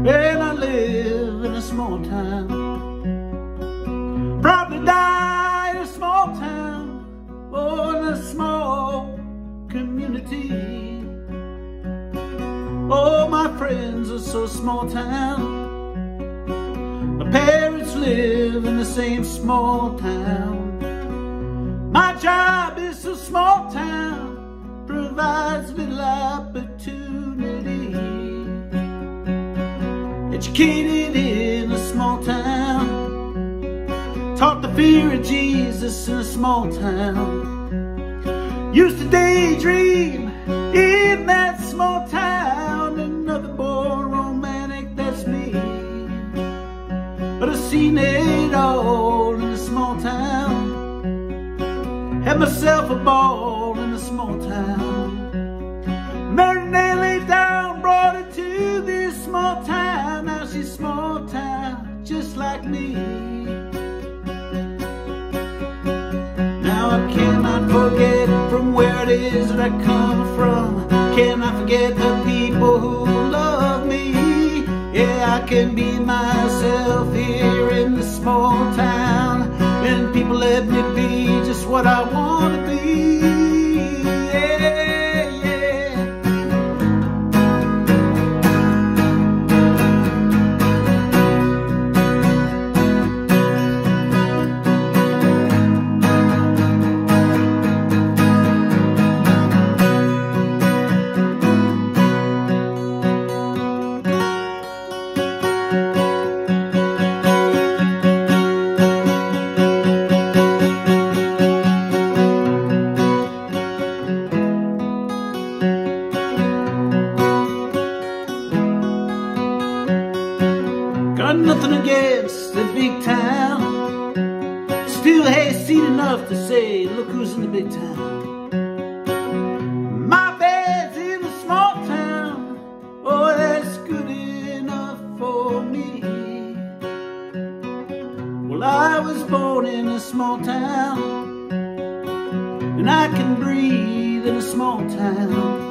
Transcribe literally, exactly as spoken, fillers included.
And I live in a small town. Probably die in a small town or in a small community. Oh, my friends are so small town. My parents live in the same small town. My job is so small town, provides little opportunity. Educated in a small town, taught the fear of Jesus in a small town. Used to daydream in that small town, another boy romantic, that's me. But I've seen it all in a small town. Had myself a ball in a small town. Married and laid down, brought her to this small town. Now she's small town, just like me. Now I cannot forget from where it is that I come from. Cannot forget the people who love me. Yeah, I can be myself here in this small town, and people let me be just what I want to be. Yeah, yeah. Got nothing against the big town. Still hasty enough to say, look who's in the big town. My bed's in a small town. Oh, that's good enough for me. Well, I was born in a small town, and I can breathe in a small town.